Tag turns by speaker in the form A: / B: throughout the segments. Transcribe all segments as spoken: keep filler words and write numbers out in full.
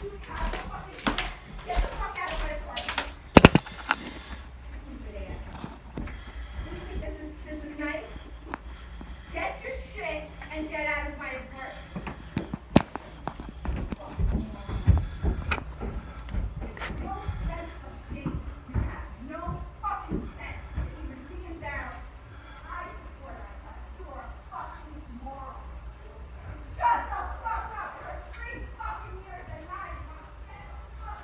A: Get the fuck out of my apartment. You think this is, this is nice? Get your shit and get out of my apartment. No sense of peace. You have no fucking sense of even being there. I swear I thought you were a fucking moron. Shut the fuck up for three fucking years and nine months. Get the fuck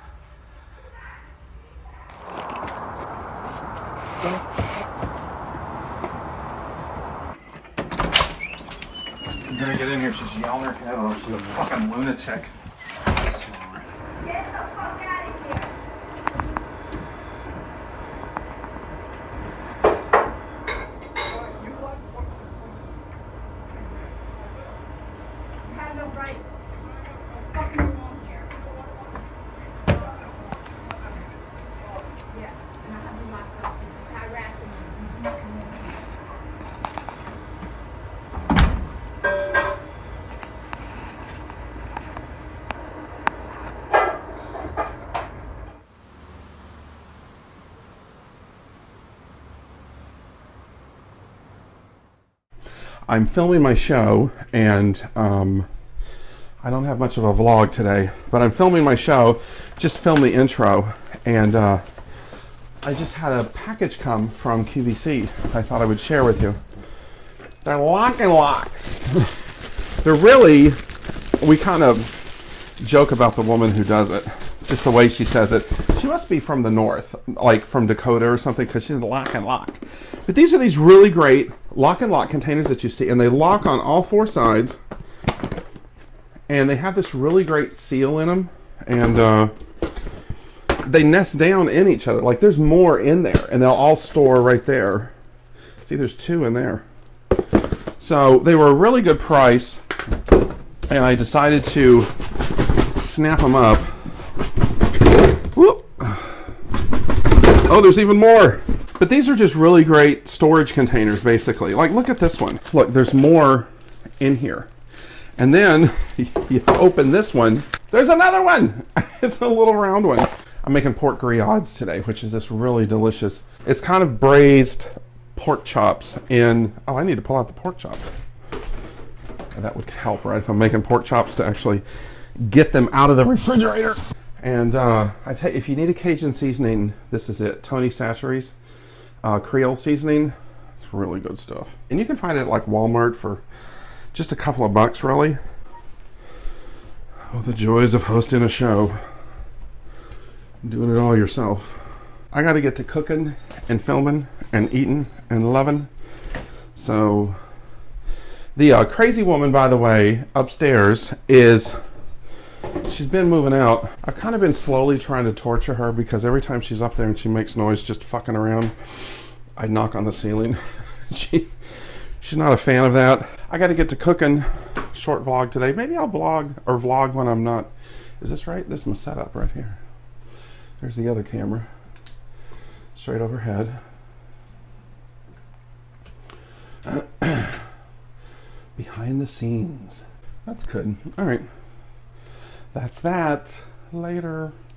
B: I'm gonna get in here. She's yelling her head off. She's a fucking lunatic.
A: Get the fuck out of here. You have no right. Fucking along here. Yeah, and I have you locked up. It's harassing you.
C: I'm filming my show, and um, I don't have much of a vlog today, but I'm filming my show, just film the intro, and uh, I just had a package come from Q V C I thought I would share with you. They're Lock and Locks. They're really, we kind of joke about the woman who does it, just the way she says it. She must be from the north, like from Dakota or something, because she's Lock and Lock. But these are these really great lock and lock containers that you see, and they lock on all four sides, and they have this really great seal in them, and uh, they nest down in each other. Like there's more in there, and they'll all store right there. See, there's two in there. So they were a really good price, and I decided to snap them up. Whoop. Oh, there's even more. But these are just really great storage containers, basically. Like, look at this one. Look, there's more in here. And then you open this one. There's another one. It's a little round one. I'm making pork griots today, which is this really delicious. It's kind of braised pork chops in, oh, I need to pull out the pork chops. That would help, right? If I'm making pork chops, to actually get them out of the refrigerator. And uh, I tell you, if you need a Cajun seasoning, this is it. Tony Chachere's uh, Creole seasoning. It's really good stuff. And you can find it at like Walmart for just a couple of bucks, really. Oh, the joys of hosting a show. Doing it all yourself. I got to get to cooking and filming and eating and loving. So the uh, crazy woman, by the way, upstairs is, she's been moving out. I've kind of been slowly trying to torture her, because every time she's up there and she makes noise just fucking around, I knock on the ceiling. she she's not a fan of that. I got to get to cooking. Short vlog today. Maybe I'll blog or vlog when I'm not. Is this right? This is my setup right here. There's the other camera. Straight overhead. Behind the scenes. That's good. All right. That's that. Later.